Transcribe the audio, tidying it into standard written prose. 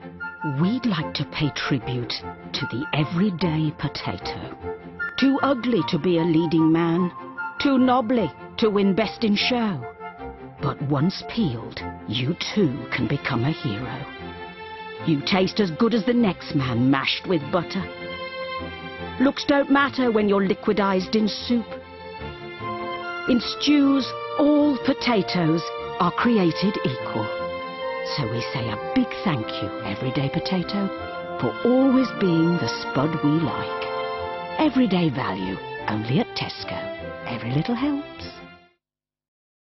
We'd like to pay tribute to the everyday potato. Too ugly to be a leading man, too knobbly to win best in show. But once peeled, you too can become a hero. You taste as good as the next man mashed with butter. Looks don't matter when you're liquidized in soup. In stews, all potatoes are created equal. So we say a big thank you, everyday potato, for always being the spud we like. Everyday value, only at Tesco. Every little helps.